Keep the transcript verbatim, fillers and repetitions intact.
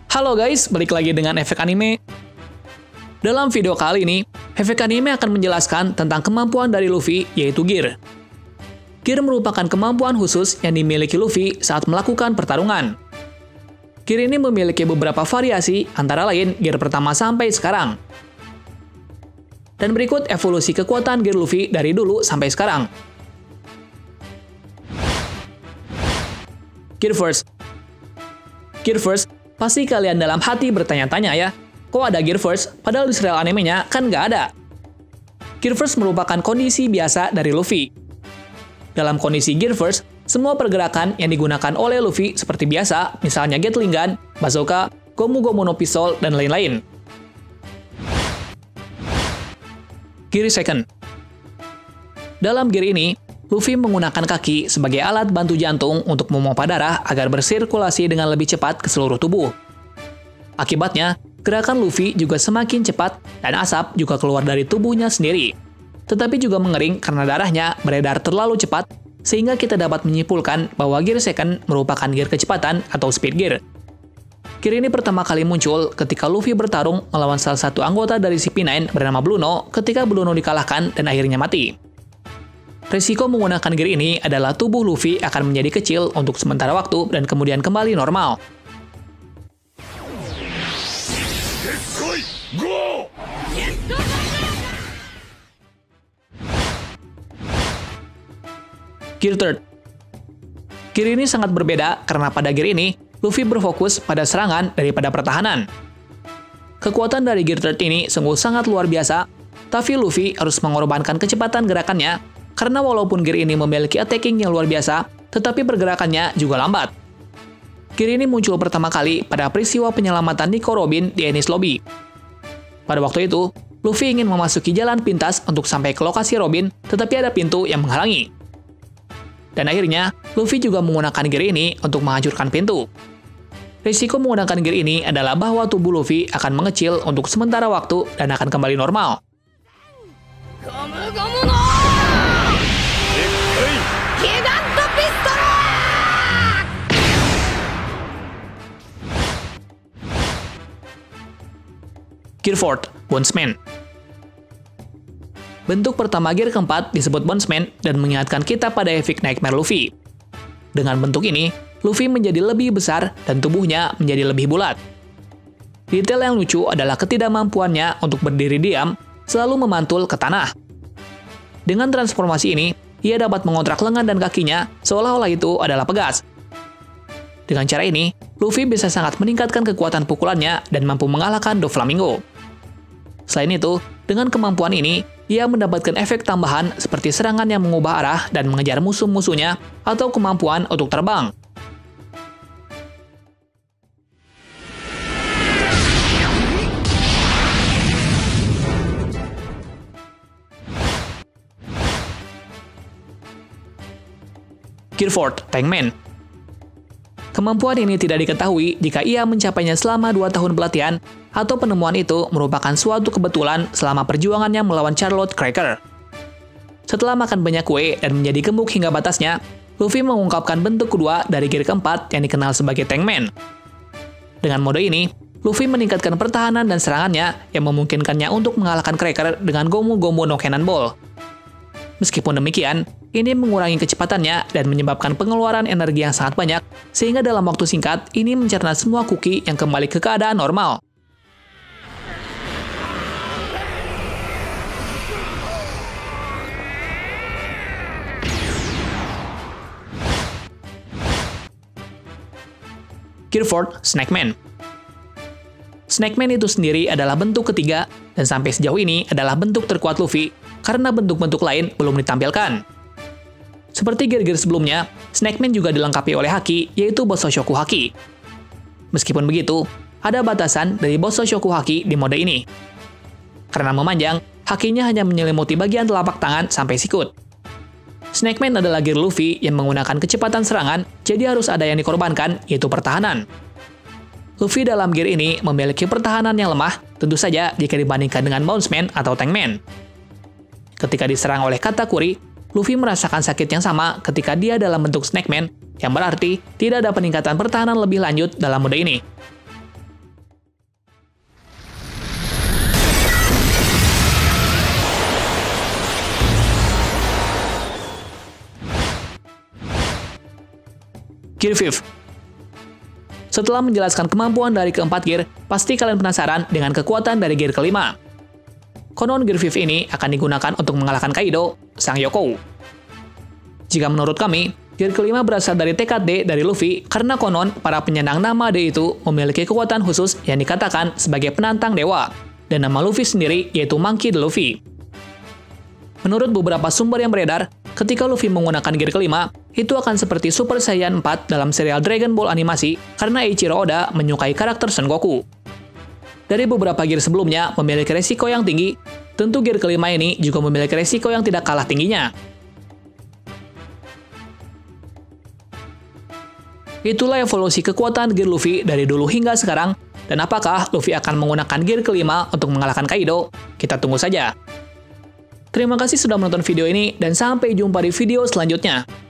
Halo guys, balik lagi dengan Efek Anime. Dalam video kali ini, Efek Anime akan menjelaskan tentang kemampuan dari Luffy, yaitu Gear. Gear merupakan kemampuan khusus yang dimiliki Luffy saat melakukan pertarungan. Gear ini memiliki beberapa variasi, antara lain Gear pertama sampai sekarang. Dan berikut evolusi kekuatan Gear Luffy dari dulu sampai sekarang. Gear First. Gear First, pasti kalian dalam hati bertanya-tanya ya, kok ada Gear First, padahal di serial animenya kan nggak ada. Gear First merupakan kondisi biasa dari Luffy. Dalam kondisi Gear First, semua pergerakan yang digunakan oleh Luffy seperti biasa, misalnya Gatling Gun, Bazooka, Gomu Gomu no Pistol, dan lain-lain. Gear Second. Dalam gear ini, Luffy menggunakan kaki sebagai alat bantu jantung untuk memompa darah agar bersirkulasi dengan lebih cepat ke seluruh tubuh. Akibatnya, gerakan Luffy juga semakin cepat dan asap juga keluar dari tubuhnya sendiri. Tetapi juga mengering karena darahnya beredar terlalu cepat, sehingga kita dapat menyimpulkan bahwa Gear Second merupakan gear kecepatan atau speed gear. Gear ini pertama kali muncul ketika Luffy bertarung melawan salah satu anggota dari C P sembilan bernama Blueno ketika Blueno dikalahkan dan akhirnya mati. Risiko menggunakan gear ini adalah tubuh Luffy akan menjadi kecil untuk sementara waktu dan kemudian kembali normal. Gear Third. Gear ini sangat berbeda karena pada gear ini, Luffy berfokus pada serangan daripada pertahanan. Kekuatan dari Gear Third ini sungguh sangat luar biasa, tapi Luffy harus mengorbankan kecepatan gerakannya karena walaupun gear ini memiliki attacking yang luar biasa, tetapi pergerakannya juga lambat. Gear ini muncul pertama kali pada peristiwa penyelamatan Nico Robin di Enies Lobby. Pada waktu itu, Luffy ingin memasuki jalan pintas untuk sampai ke lokasi Robin, tetapi ada pintu yang menghalangi. Dan akhirnya, Luffy juga menggunakan gear ini untuk menghancurkan pintu. Risiko menggunakan gear ini adalah bahwa tubuh Luffy akan mengecil untuk sementara waktu dan akan kembali normal. Gear Fourth, Bondsman. Bentuk pertama gear keempat disebut Bondsman dan mengingatkan kita pada efek Nightmare Luffy. Dengan bentuk ini, Luffy menjadi lebih besar dan tubuhnya menjadi lebih bulat. Detail yang lucu adalah ketidakmampuannya untuk berdiri diam, selalu memantul ke tanah. Dengan transformasi ini, ia dapat mengontrak lengan dan kakinya seolah-olah itu adalah pegas. Dengan cara ini, Luffy bisa sangat meningkatkan kekuatan pukulannya dan mampu mengalahkan Doflamingo. Selain itu, dengan kemampuan ini, ia mendapatkan efek tambahan seperti serangan yang mengubah arah dan mengejar musuh-musuhnya atau kemampuan untuk terbang. Gear Fourth, Tankman. Kemampuan ini tidak diketahui jika ia mencapainya selama dua tahun pelatihan, atau penemuan itu merupakan suatu kebetulan selama perjuangannya melawan Charlotte Cracker. Setelah makan banyak kue dan menjadi gemuk hingga batasnya, Luffy mengungkapkan bentuk kedua dari gear keempat yang dikenal sebagai Tankman. Dengan mode ini, Luffy meningkatkan pertahanan dan serangannya yang memungkinkannya untuk mengalahkan Cracker dengan Gomu Gomu no Cannonball. Meskipun demikian, ini mengurangi kecepatannya dan menyebabkan pengeluaran energi yang sangat banyak, sehingga dalam waktu singkat, ini mencerna semua kuki yang kembali ke keadaan normal. Gear Fourth, Snakeman. Snakeman itu sendiri adalah bentuk ketiga, dan sampai sejauh ini adalah bentuk terkuat Luffy, karena bentuk-bentuk lain belum ditampilkan. Seperti gear-gear sebelumnya, Snakeman juga dilengkapi oleh haki, yaitu Bososhoku Haki. Meskipun begitu, ada batasan dari Bososhoku Haki di mode ini. Karena memanjang, hakinya hanya menyelimuti bagian telapak tangan sampai sikut. Snakeman adalah gear Luffy yang menggunakan kecepatan serangan, jadi harus ada yang dikorbankan, yaitu pertahanan. Luffy dalam gear ini memiliki pertahanan yang lemah, tentu saja jika dibandingkan dengan Bondsman atau Tankman. Ketika diserang oleh Katakuri, Luffy merasakan sakit yang sama ketika dia dalam bentuk Snakeman, yang berarti tidak ada peningkatan pertahanan lebih lanjut dalam mode ini. Gear Fifth. Setelah menjelaskan kemampuan dari keempat gear, pasti kalian penasaran dengan kekuatan dari gear kelima. Konon Gear Fifth ini akan digunakan untuk mengalahkan Kaido, sang Yonkou. Jika menurut kami, gear kelima berasal dari tekad D dari Luffy karena konon para penyandang nama D itu memiliki kekuatan khusus yang dikatakan sebagai penantang dewa, dan nama Luffy sendiri yaitu Monkey D. Luffy. Menurut beberapa sumber yang beredar, ketika Luffy menggunakan gear kelima, itu akan seperti Super Saiyan empat dalam serial Dragon Ball animasi karena Eiichiro Oda menyukai karakter Son Goku. Dari beberapa gear sebelumnya memiliki resiko yang tinggi, tentu gear kelima ini juga memiliki resiko yang tidak kalah tingginya. Itulah evolusi kekuatan gear Luffy dari dulu hingga sekarang, dan apakah Luffy akan menggunakan gear kelima untuk mengalahkan Kaido? Kita tunggu saja. Terima kasih sudah menonton video ini, dan sampai jumpa di video selanjutnya.